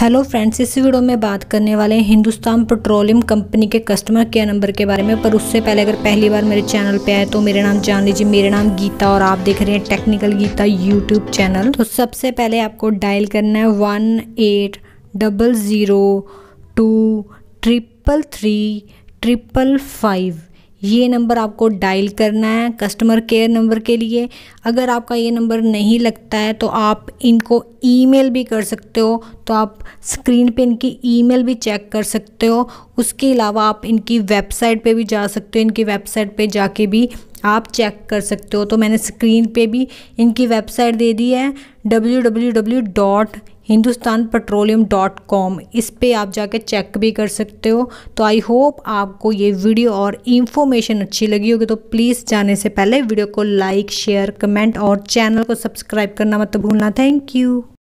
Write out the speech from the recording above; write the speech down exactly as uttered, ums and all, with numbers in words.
Hello friends, इस video में बात करने वाले हैं हिंदुस्तान पेट्रोलियम कंपनी के कस्टमर केयर नंबर के बारे में। पर उससे पहले अगर पहली बार मेरे चैनल पे आए तो मेरा नाम जान लीजिए। मेरा नाम गीता और आप देख रहे हैं टेक्निकल गीता यूट्यूब चैनल। तो सबसे पहले आपको डायल करना है one eight double zero two triple three triple five. ये नंबर आपको डायल करना है कस्टमर केयर नंबर के लिए। अगर आपका ये नंबर नहीं लगता है तो आप इनको ईमेल भी कर सकते हो, तो आप स्क्रीन पे इनकी ईमेल भी चेक कर सकते हो। उसके अलावा आप इनकी वेबसाइट पे भी जा सकते हो, इनकी वेबसाइट पे जाके भी आप चेक कर सकते हो। तो मैंने स्क्रीन पे भी इनकी वेबसाइट दे दी है W W W dot Hindustan Petroleum dot com. इस पे आप जाके चेक भी कर सकते हो। तो आई होप आपको ये वीडियो और इन्फॉर्मेशन अच्छी लगी होगी। तो प्लीज़ जाने से पहले वीडियो को लाइक शेयर कमेंट और चैनल को सब्सक्राइब करना मत भूलना। Thank you.